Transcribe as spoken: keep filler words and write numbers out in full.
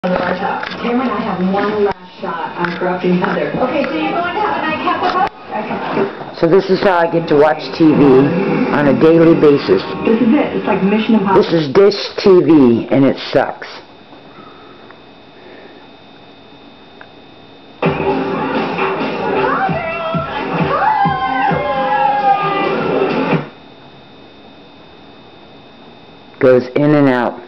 Cameron and I have one last shot on corrupting Heather. Okay, so you're going to have a nightcap with us? Okay. So this is how I get to watch T V on a daily basis. This is it. It's like Mission Impossible. This is Dish T V, and it sucks. Goes in and out.